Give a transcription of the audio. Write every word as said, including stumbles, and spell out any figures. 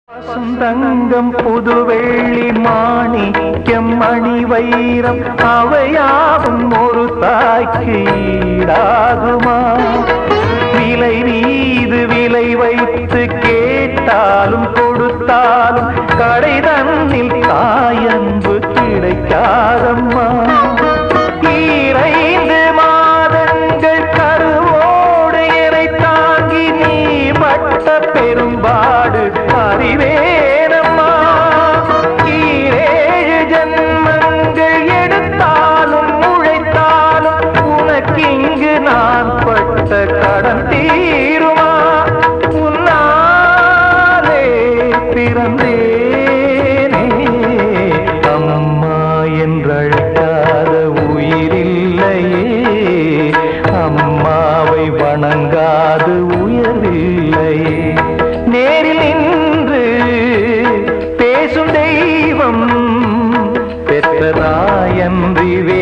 சுந்தங்கம் புதுவெள்ளி மாணிக்கம் மணி வைரம் அவையாவும் ஒரு தாய்க்கு ஈடாகுமா? விலை மீது விலை வைத்து கேட்டாலும் கொடுத்தாலும் கடை தன்னில் தாயன்பு கிடைக்காதம்மா. ஈரைந்து மாதங்கள் கருவோடு எனை தாங்கி நீ பட்ட பெரும்பாடு அறிவேனம்மா. ஈரேழு ஜன்மங்கள் எடுத்தாலும் உழைத்தாலும் உனக்கிங்கு நான் பட்ட கடன் தீருமா? உன்னாலே பிறந்தேனே அம்மா என்றழைக்காத உயிரில்லையே, அம்மாவை வணங்காது உயர்வில்லையே. நேரில் நின்று பேசும் தெய்வம் பெற்றதாயன்றி